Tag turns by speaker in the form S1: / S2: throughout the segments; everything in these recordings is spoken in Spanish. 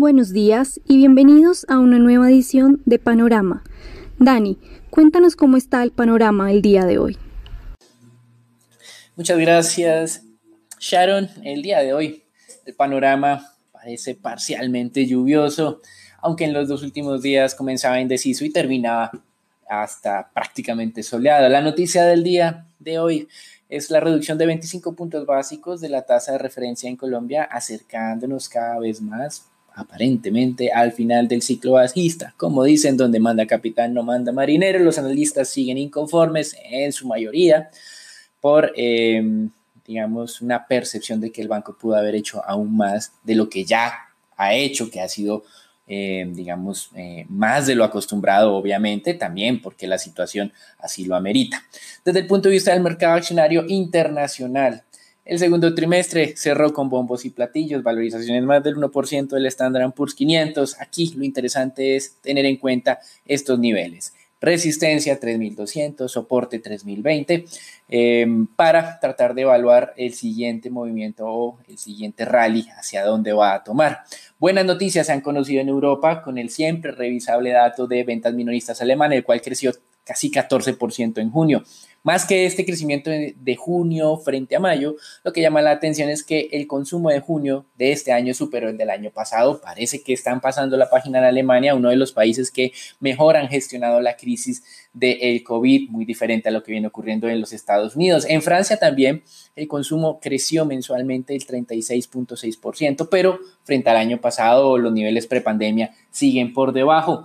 S1: buenos días y bienvenidos a una nueva edición de Panorama. Dani, cuéntanos cómo está el panorama el día de hoy.
S2: Muchas gracias, Sharon. El día de hoy el panorama parece parcialmente lluvioso, aunque en los dos últimos días comenzaba indeciso y terminaba hasta prácticamente soleado. La noticia del día de hoy es la reducción de 25 puntos básicos de la tasa de referencia en Colombia, acercándonos cada vez más, aparentemente, al final del ciclo bajista. Como dicen, donde manda capitán no manda marinero. Los analistas siguen inconformes en su mayoría por, digamos, una percepción de que el banco pudo haber hecho aún más de lo que ya ha hecho, que ha sido, más de lo acostumbrado, obviamente, también porque la situación así lo amerita. Desde el punto de vista del mercado accionario internacional, el segundo trimestre cerró con bombos y platillos, valorizaciones más del 1% del Standard & Poor's 500. Aquí lo interesante es tener en cuenta estos niveles. Resistencia 3.200, soporte 3.020, para tratar de evaluar el siguiente movimiento o el siguiente rally hacia dónde va a tomar. Buenas noticias se han conocido en Europa con el siempre revisable dato de ventas minoristas alemán, el cual creció casi 14% en junio. Más que este crecimiento de junio frente a mayo, lo que llama la atención es que el consumo de junio de este año superó el del año pasado. Parece que están pasando la página en Alemania, uno de los países que mejor han gestionado la crisis del COVID, muy diferente a lo que viene ocurriendo en los Estados Unidos. En Francia también el consumo creció mensualmente el 36.6%, pero frente al año pasado los niveles prepandemia siguen por debajo.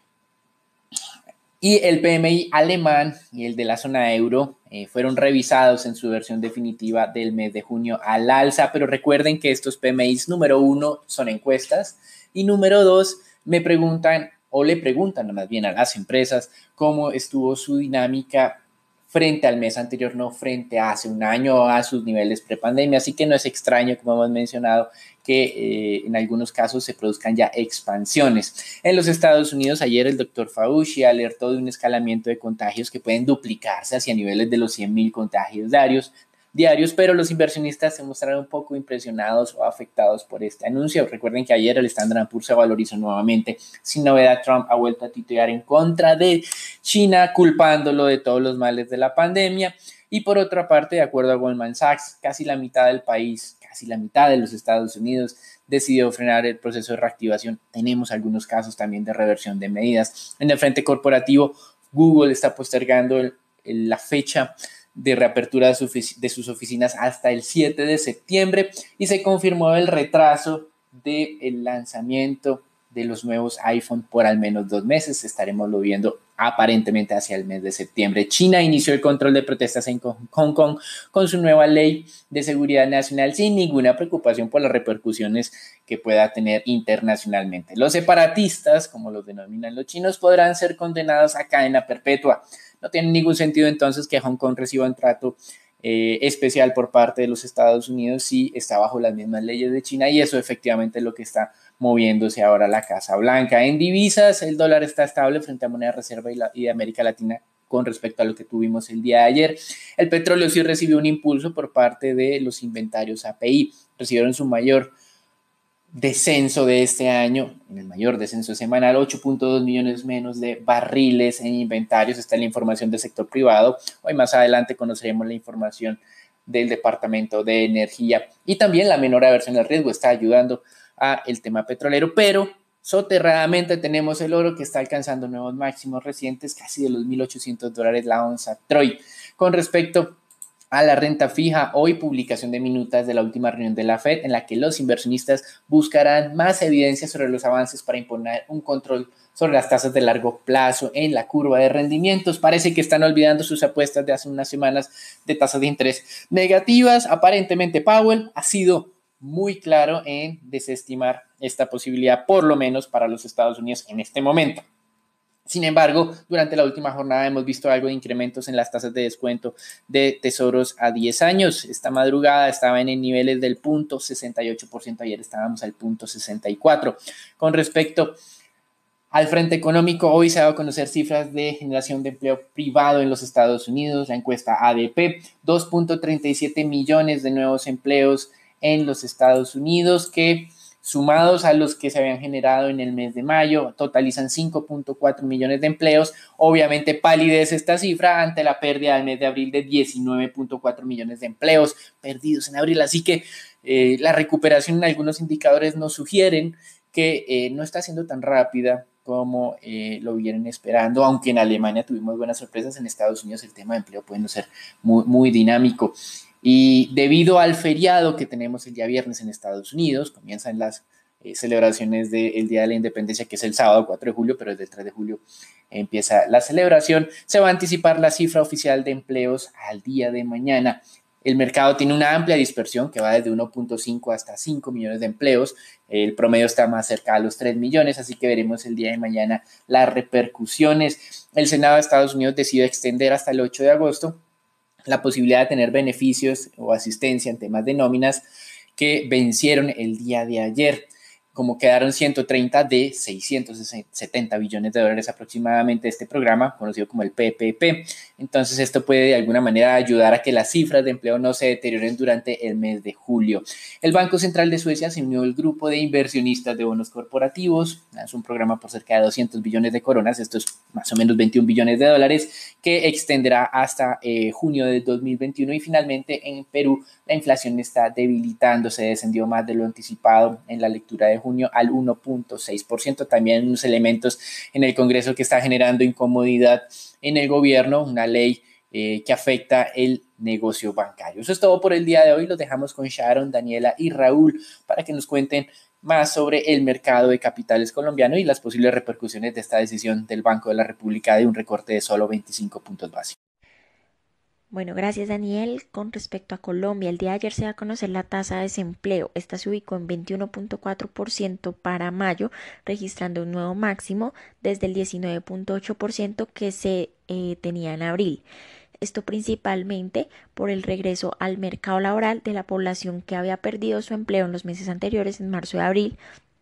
S2: Y el PMI alemán y el de la zona euro fueron revisados en su versión definitiva del mes de junio al alza, pero recuerden que estos PMIs, número 1, son encuestas, y número 2, le preguntan más bien a las empresas cómo estuvo su dinámica frente al mes anterior, no frente a hace un año o a sus niveles prepandemia. Así que no es extraño, como hemos mencionado, que en algunos casos se produzcan ya expansiones. En los Estados Unidos, ayer el doctor Fauci alertó de un escalamiento de contagios que pueden duplicarse hacia niveles de los 100.000 contagios diarios, pero los inversionistas se mostraron un poco impresionados o afectados por este anuncio. Recuerden que ayer el Standard & Poor's se valorizó nuevamente. Sin novedad, Trump ha vuelto a titubear en contra de China, culpándolo de todos los males de la pandemia. Y por otra parte, de acuerdo a Goldman Sachs, casi la mitad del país, casi la mitad de los Estados Unidos decidió frenar el proceso de reactivación. Tenemos algunos casos también de reversión de medidas. En el frente corporativo, Google está postergando la fecha de reapertura de sus oficinas hasta el 7 de septiembre y se confirmó el retraso del lanzamiento de los nuevos iPhone por al menos 2 meses. Estaremos lo viendo aparentemente hacia el mes de septiembre. China inició el control de protestas en Hong Kong con su nueva ley de seguridad nacional sin ninguna preocupación por las repercusiones que pueda tener internacionalmente. Los separatistas, como los denominan los chinos, podrán ser condenados a cadena perpetua. No tiene ningún sentido entonces que Hong Kong reciba un trato especial por parte de los Estados Unidos si está bajo las mismas leyes de China, y eso efectivamente es lo que está moviéndose ahora la Casa Blanca. En divisas, el dólar está estable frente a moneda reserva y de América Latina con respecto a lo que tuvimos el día de ayer. El petróleo sí recibió un impulso por parte de los inventarios API, recibieron su mayor descenso de este año, en el mayor descenso semanal, 8.2 millones menos de barriles en inventarios. Está la información del sector privado. Hoy más adelante conoceremos la información del Departamento de Energía, y también la menor aversión al riesgo está ayudando a el tema petrolero, pero soterradamente tenemos el oro que está alcanzando nuevos máximos recientes, casi de los $1,800 la onza Troy. Con respecto a la renta fija, hoy publicación de minutas de la última reunión de la Fed en la que los inversionistas buscarán más evidencia sobre los avances para imponer un control sobre las tasas de largo plazo en la curva de rendimientos. Parece que están olvidando sus apuestas de hace unas semanas de tasas de interés negativas. Aparentemente Powell ha sido muy claro en desestimar esta posibilidad, por lo menos para los Estados Unidos en este momento. Sin embargo, durante la última jornada hemos visto algo de incrementos en las tasas de descuento de tesoros a 10 años. Esta madrugada estaban en niveles del 0.68%, ayer estábamos al 0.64%. Con respecto al frente económico, hoy se ha dado a conocer cifras de generación de empleo privado en los Estados Unidos. La encuesta ADP, 2.37 millones de nuevos empleos en los Estados Unidos, que sumados a los que se habían generado en el mes de mayo, totalizan 5.4 millones de empleos. Obviamente palidece esta cifra ante la pérdida del mes de abril de 19.4 millones de empleos perdidos en abril. Así que la recuperación en algunos indicadores nos sugieren que no está siendo tan rápida como lo vienen esperando, aunque en Alemania tuvimos buenas sorpresas. En Estados Unidos el tema de empleo puede no ser muy dinámico. Y debido al feriado que tenemos el día viernes en Estados Unidos, comienzan las celebraciones del Día de la Independencia, que es el sábado 4 de julio, pero desde el 3 de julio empieza la celebración. Se va a anticipar la cifra oficial de empleos al día de mañana. El mercado tiene una amplia dispersión que va desde 1.5 hasta 5 millones de empleos. El promedio está más cerca a los 3 millones, así que veremos el día de mañana las repercusiones. El Senado de Estados Unidos decide extender hasta el 8 de agosto la posibilidad de tener beneficios o asistencia en temas de nóminas que vencieron el día de ayer. Como quedaron 130 de 670 billones de dólares aproximadamente este programa, conocido como el PPP. Entonces esto puede de alguna manera ayudar a que las cifras de empleo no se deterioren durante el mes de julio. El Banco Central de Suecia se unió al grupo de inversionistas de bonos corporativos. Es un programa por cerca de 200 billones de coronas, esto es más o menos 21 billones de dólares, que extenderá hasta junio de 2021. Y finalmente en Perú la inflación está debilitándose, descendió más de lo anticipado en la lectura de junio al 1.6%. También unos elementos en el Congreso que está generando incomodidad en el gobierno, una ley que afecta el negocio bancario. Eso es todo por el día de hoy. Los dejamos con Sharon, Daniela y Raúl para que nos cuenten más sobre el mercado de capitales colombiano y las posibles repercusiones de esta decisión del Banco de la República de un recorte de solo 25 puntos básicos.
S3: Bueno, gracias Daniel. Con respecto a Colombia, el día de ayer se da a conocer la tasa de desempleo. Esta se ubicó en 21.4% para mayo, registrando un nuevo máximo desde el 19.8% que se tenía en abril. Esto principalmente por el regreso al mercado laboral de la población que había perdido su empleo en los meses anteriores, en marzo y abril,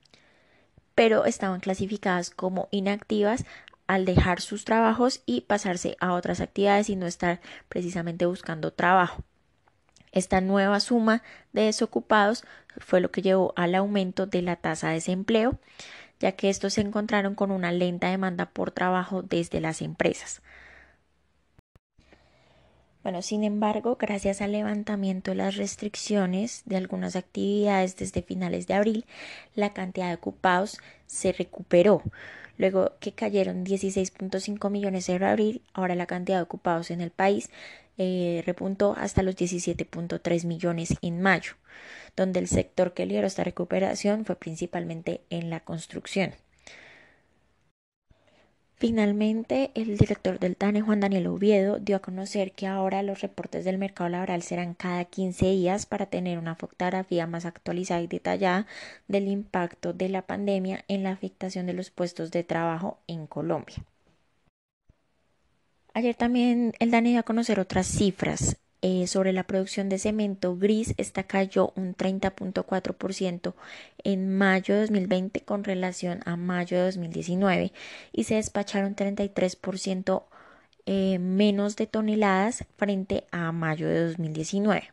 S3: pero estaban clasificadas como inactivas al dejar sus trabajos y pasarse a otras actividades y no estar precisamente buscando trabajo. Esta nueva suma de desocupados fue lo que llevó al aumento de la tasa de desempleo, ya que estos se encontraron con una lenta demanda por trabajo desde las empresas. Bueno, sin embargo, gracias al levantamiento de las restricciones de algunas actividades desde finales de abril, la cantidad de ocupados se recuperó. Luego que cayeron 16.5 millones en abril, ahora la cantidad de ocupados en el país repuntó hasta los 17.3 millones en mayo, donde el sector que lideró esta recuperación fue principalmente en la construcción. Finalmente, el director del DANE, Juan Daniel Oviedo, dio a conocer que ahora los reportes del mercado laboral serán cada 15 días para tener una fotografía más actualizada y detallada del impacto de la pandemia en la afectación de los puestos de trabajo en Colombia. Ayer también el DANE dio a conocer otras cifras. Sobre la producción de cemento gris, esta cayó un 30.4% en mayo de 2020 con relación a mayo de 2019 y se despacharon 33% menos de toneladas frente a mayo de 2019.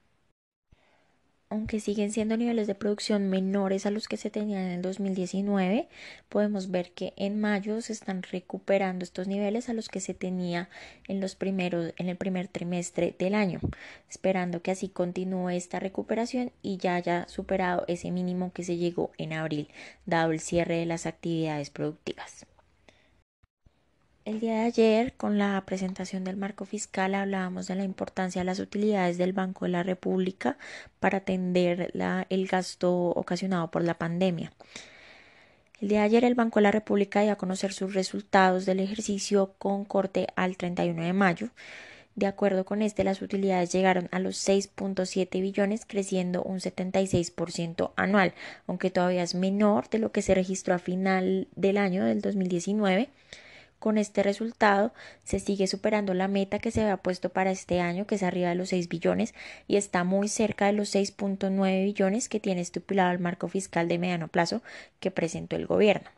S3: Aunque siguen siendo niveles de producción menores a los que se tenían en el 2019, podemos ver que en mayo se están recuperando estos niveles a los que se tenía en el primer trimestre del año, esperando que así continúe esta recuperación y ya haya superado ese mínimo que se llegó en abril, dado el cierre de las actividades productivas. El día de ayer, con la presentación del marco fiscal, hablábamos de la importancia de las utilidades del Banco de la República para atender el gasto ocasionado por la pandemia. El día de ayer, el Banco de la República dio a conocer sus resultados del ejercicio con corte al 31 de mayo. De acuerdo con las utilidades llegaron a los 6.7 billones, creciendo un 76% anual, aunque todavía es menor de lo que se registró a final del año del 2019. Con este resultado se sigue superando la meta que se había puesto para este año, que es arriba de los 6 billones y está muy cerca de los 6.9 billones que tiene estipulado el marco fiscal de mediano plazo que presentó el gobierno.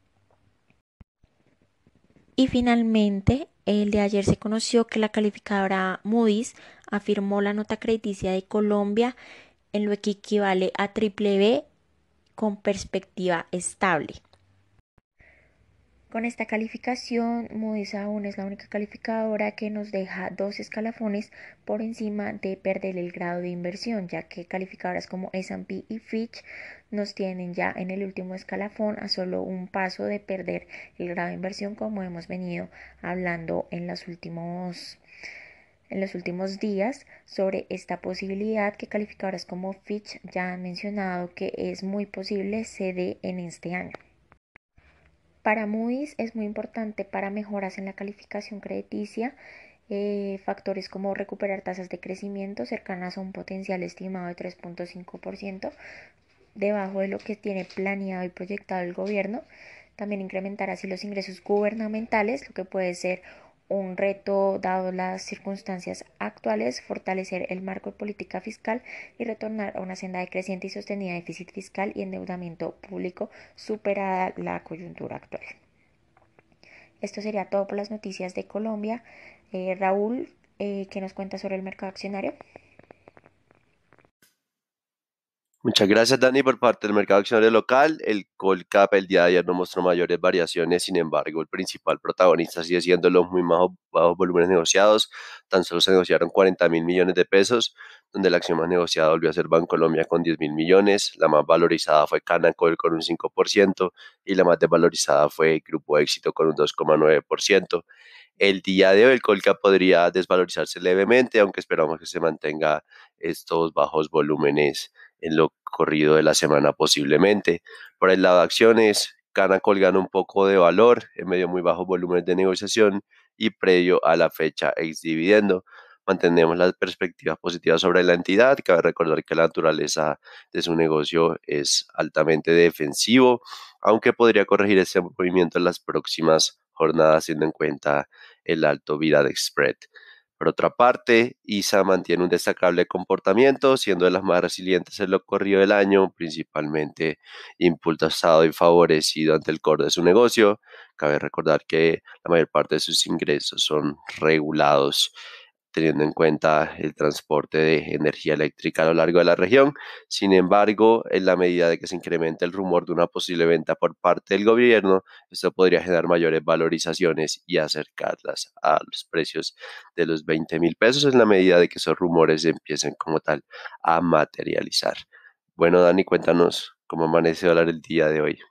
S3: Y finalmente, el de ayer se conoció que la calificadora Moody's afirmó la nota crediticia de Colombia en lo que equivale a BBB con perspectiva estable. Con esta calificación, Moody's aún es la única calificadora que nos deja 2 escalafones por encima de perder el grado de inversión, ya que calificadoras como S&P y Fitch nos tienen ya en el último escalafón a solo un paso de perder el grado de inversión, como hemos venido hablando en los últimos días sobre esta posibilidad que calificadoras como Fitch ya han mencionado que es muy posible se dé en este año. Para Moody's es muy importante para mejoras en la calificación crediticia, factores como recuperar tasas de crecimiento cercanas a un potencial estimado de 3.5%, debajo de lo que tiene planeado y proyectado el gobierno. También incrementar así los ingresos gubernamentales, lo que puede ser un reto dado las circunstancias actuales, fortalecer el marco de política fiscal y retornar a una senda de creciente y sostenida déficit fiscal y endeudamiento público superada la coyuntura actual. Esto sería todo por las noticias de Colombia. Raúl, ¿qué nos cuenta sobre el mercado accionario?
S4: Muchas gracias, Dani. Por parte del mercado accionario local, el Colcap el día de ayer no mostró mayores variaciones. Sin embargo, el principal protagonista sigue siendo los muy bajos volúmenes negociados. Tan solo se negociaron 40.000 millones de pesos, donde la acción más negociada volvió a ser Bancolombia con 10.000 millones. La más valorizada fue Canacol con un 5% y la más desvalorizada fue Grupo Éxito con un 2,9%. El día de hoy el Colcap podría desvalorizarse levemente, aunque esperamos que se mantenga estos bajos volúmenes en lo corrido de la semana posiblemente. Por el lado de acciones, Canacol gana un poco de valor en medio de muy bajos volúmenes de negociación y previo a la fecha ex dividendo. Mantenemos las perspectivas positivas sobre la entidad. Cabe recordar que la naturaleza de su negocio es altamente defensivo, aunque podría corregir ese movimiento en las próximas jornadas, teniendo en cuenta el alto bid-ask spread. Por otra parte, ISA mantiene un destacable comportamiento, siendo de las más resilientes en lo corrido del año, principalmente impulsado y favorecido ante el core de su negocio. Cabe recordar que la mayor parte de sus ingresos son regulados, teniendo en cuenta el transporte de energía eléctrica a lo largo de la región. Sin embargo, en la medida de que se incremente el rumor de una posible venta por parte del gobierno, esto podría generar mayores valorizaciones y acercarlas a los precios de los 20.000 pesos en la medida de que esos rumores empiecen como tal a materializar. Bueno, Dani, cuéntanos cómo amanece el dólar el día de hoy.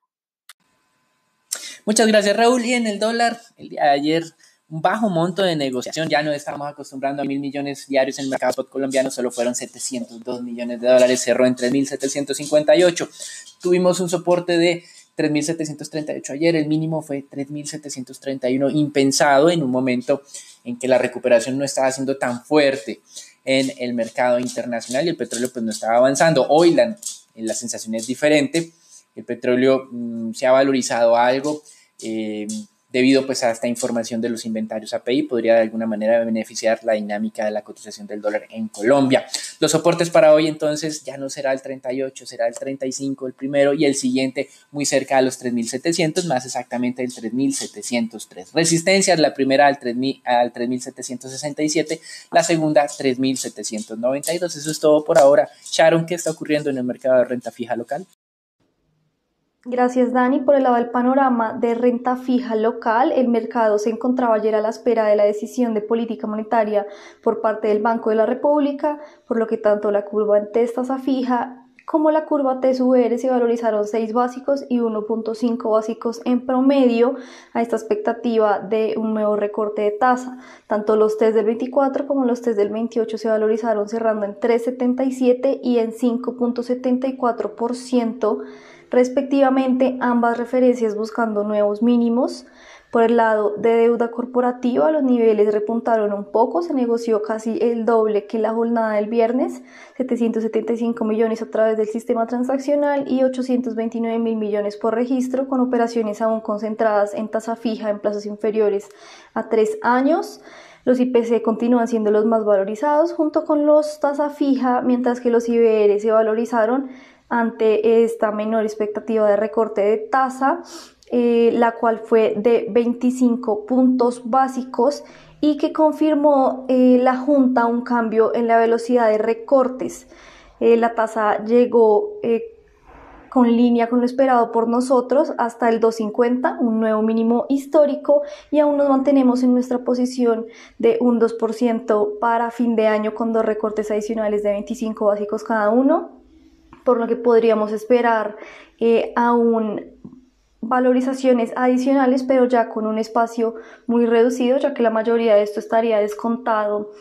S2: Muchas gracias, Raúl. Y en el dólar, el día de ayer, un bajo monto de negociación. Ya no estamos acostumbrando a 1.000 millones diarios en el mercado spot colombiano, solo fueron 702 millones de dólares, cerró en 3.758. Tuvimos un soporte de 3.738 ayer, el mínimo fue 3.731, impensado en un momento en que la recuperación no estaba siendo tan fuerte en el mercado internacional y el petróleo pues no estaba avanzando. Hoy la sensación es diferente, el petróleo se ha valorizado algo, debido pues a esta información de los inventarios API, podría de alguna manera beneficiar la dinámica de la cotización del dólar en Colombia. Los soportes para hoy entonces ya no será el 38, será el 35 el primero y el siguiente muy cerca a los 3.700, más exactamente el 3.703. Resistencias, la primera al 3.767, la segunda 3.792. Eso es todo por ahora. Sharon, ¿qué está ocurriendo en el mercado de renta fija local?
S1: Gracias, Dani. Por el lado del panorama de renta fija local, el mercado se encontraba ayer a la espera de la decisión de política monetaria por parte del Banco de la República, por lo que tanto la curva en tasa fija como la curva TSUR se valorizaron 6 básicos y 1.5 básicos en promedio a esta expectativa de un nuevo recorte de tasa. Tanto los test del 24 como los test del 28 se valorizaron cerrando en 3.77 y en 5.74%. respectivamente, ambas referencias buscando nuevos mínimos. Por el lado de deuda corporativa, los niveles repuntaron un poco, se negoció casi el doble que la jornada del viernes, 775 millones a través del sistema transaccional y 829.000 millones por registro, con operaciones aún concentradas en tasa fija en plazos inferiores a 3 años. Los IPC continúan siendo los más valorizados junto con los tasa fija, mientras que los IBR se valorizaron ante esta menor expectativa de recorte de tasa, la cual fue de 25 puntos básicos y que confirmó la Junta un cambio en la velocidad de recortes. La tasa llegó con línea con lo esperado por nosotros hasta el 2.50, un nuevo mínimo histórico, y aún nos mantenemos en nuestra posición de un 2% para fin de año con 2 recortes adicionales de 25 básicos cada uno, por lo que podríamos esperar aún valorizaciones adicionales, pero ya con un espacio muy reducido, ya que la mayoría de esto estaría descontado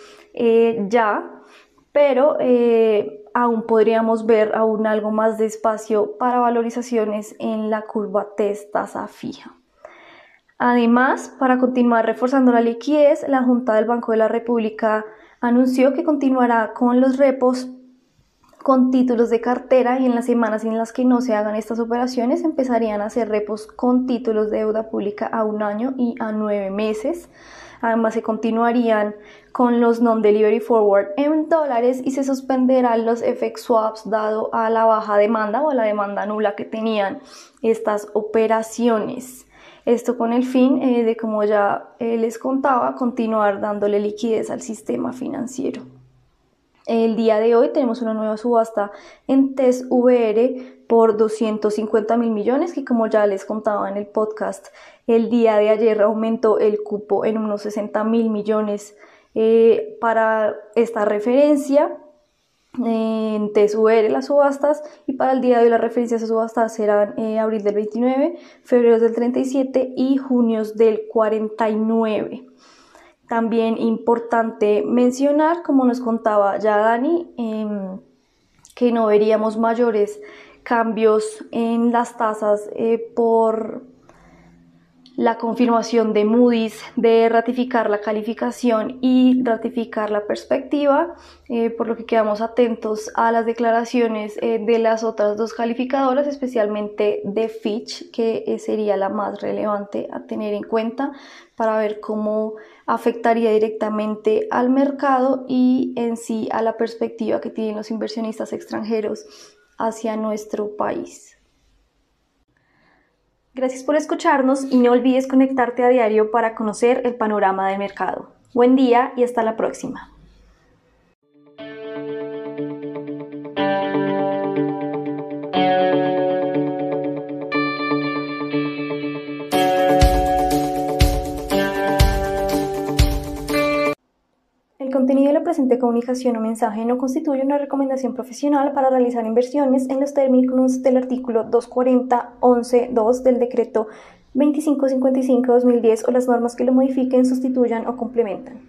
S1: pero aún podríamos ver aún algo más de espacio para valorizaciones en la curva TES tasa fija. Además, para continuar reforzando la liquidez, la Junta del Banco de la República anunció que continuará con los repos con títulos de cartera, y en las semanas en las que no se hagan estas operaciones empezarían a hacer repos con títulos de deuda pública a 1 año y a 9 meses. Además, se continuarían con los non-delivery forward en dólares y se suspenderán los FX swaps dado a la baja demanda o a la demanda nula que tenían estas operaciones. Esto con el fin de, como ya les contaba, continuar dándole liquidez al sistema financiero. El día de hoy tenemos una nueva subasta en TES VR por 250.000 millones, que como ya les contaba en el podcast, el día de ayer aumentó el cupo en unos 60.000 millones para esta referencia en TES VR las subastas, y para el día de hoy las referencias a subastas serán abril del 29, febrero del 37 y junio del 49. También importante mencionar, como nos contaba ya Dani, que no veríamos mayores cambios en las tasas por la confirmación de Moody's de ratificar la calificación y ratificar la perspectiva, por lo que quedamos atentos a las declaraciones de las otras 2 calificadoras, especialmente de Fitch, que sería la más relevante a tener en cuenta para ver cómo afectaría directamente al mercado y en sí a la perspectiva que tienen los inversionistas extranjeros hacia nuestro país. Gracias por escucharnos y no olvides conectarte a diario para conocer el panorama del mercado. Buen día y hasta la próxima. El contenido de la presente comunicación o mensaje no constituye una recomendación profesional para realizar inversiones en los términos del artículo 240.11.2 del decreto 2555/2010 o las normas que lo modifiquen, sustituyan o complementan.